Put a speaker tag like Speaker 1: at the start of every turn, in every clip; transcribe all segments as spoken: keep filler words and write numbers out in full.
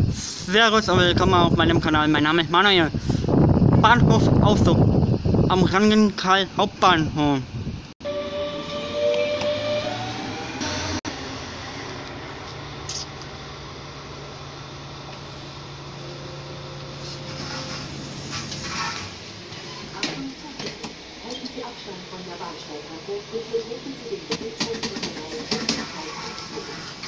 Speaker 1: Servus und willkommen auf meinem Kanal. Mein Name ist Manuel. Bahnhof Aufzug am Rangenthal Hauptbahnhof.
Speaker 2: Abstand von der Bahnsteigkante, bitte treten Sie den Betriebshof in der neuen Öffentlichkeit ab.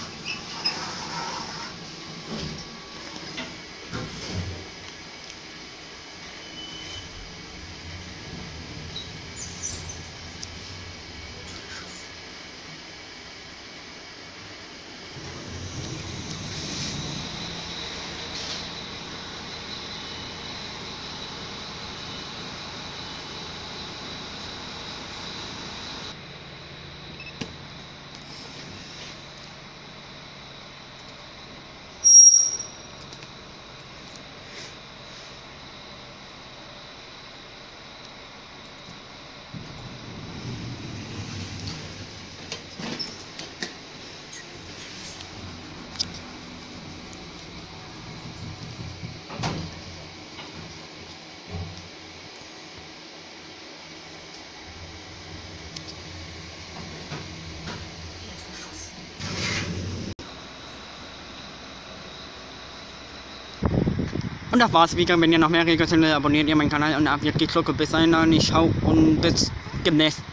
Speaker 1: Und das war's wieder. Wenn ihr noch mehr Regeln findet, abonniert ihr meinen Kanal und ab jetzt geht's los. Bis dahin, ich schau und bis demnächst.